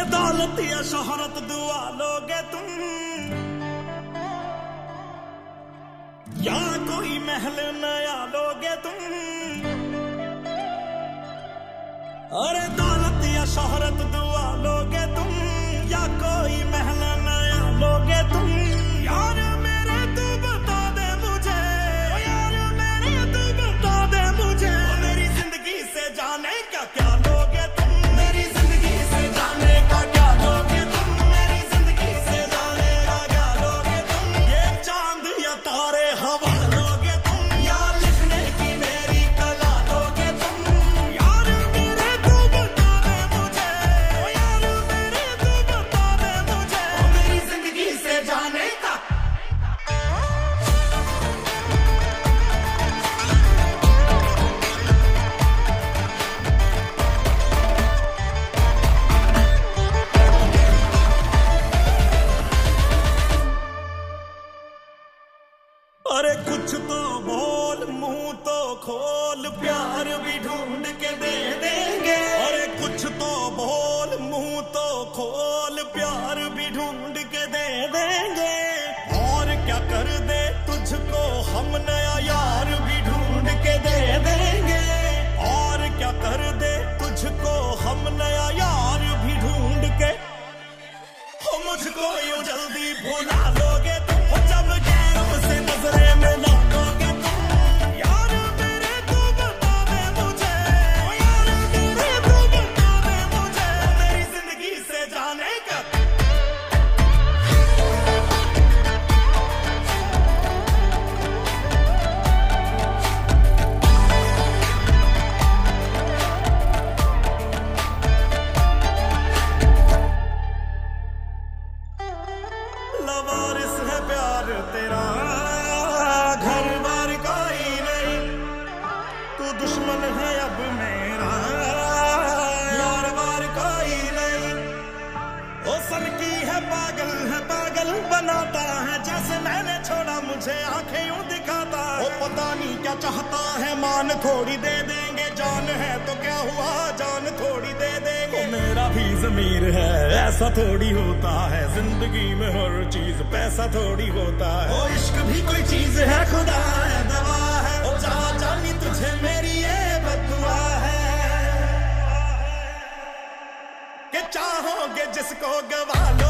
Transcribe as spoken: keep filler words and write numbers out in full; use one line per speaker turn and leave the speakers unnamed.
दौलत या शोहरत दुआ लोगे तुम, या कोई महल नया लोगे तुम। अरे दौलत या शोहरत दुआ लोगे तुम, या कोई महल नया लोगे तुम। यार मेरे तू बता दे मुझे, यार मेरे तू बता दे मुझे, मेरी जिंदगी से जाने क्या क्या लोगे तुम, मेरी जिंदगी से जाने का क्या लोगे तुम, मेरी जिंदगी से जाने का क्या लोगे तुम। ये चांद या तारे हवा लोगे तुम, या लिखने की मेरी कला लोगे तुम। यार मेरे तू बता दे मुझे, यार मेरे तू बता दे मुझे, मेरी जिंदगी से जाने का। अरे कुछ तो बोल, मुंह तो खोल, प्यार भी ढूंढ के दे देंगे। अरे कुछ तो बोल, मुंह तो खोल, प्यार भी ढूंढ के दे देंगे। और क्या कर दे तुझको हम, नया यार भी ढूंढ के दे देंगे। और क्या कर दे तुझको हम, नया यार भी ढूंढ के। हो मुझको यूं जल्दी भुला लोगे तुम, हो जब गैरों से नजरें मिला लोगे तुम। यार मेरे तू बता दे मुझे, यार मेरे तू बता दे मुझे, मेरी जिंदगी से जाने का। लवारिस है प्यार तेरा, घर बार कोई नहीं, तू दुश्मन है अब मेरा, यार बार कोई नहीं। ओ सन की है पागल है, पागल बनाता है, जैसे मैंने छोड़ा मुझे आंखें यूं दिखाता। ओ पता नहीं क्या चाहता है, मान थोड़ी दे देंगे, जान है तो क्या हुआ, जान थोड़ी दे देंगे। ओ मेरा भी ज़मीर है, ऐसा थोड़ी होता है, जिंदगी में हर चीज पैसा थोड़ी होता है। ओ इश्क भी कोई चीज है, खुदा है, दवा है, ओ जा जानी तुझे मेरी ये बदुआ है, कि चाहोगे जिसको गवा लो।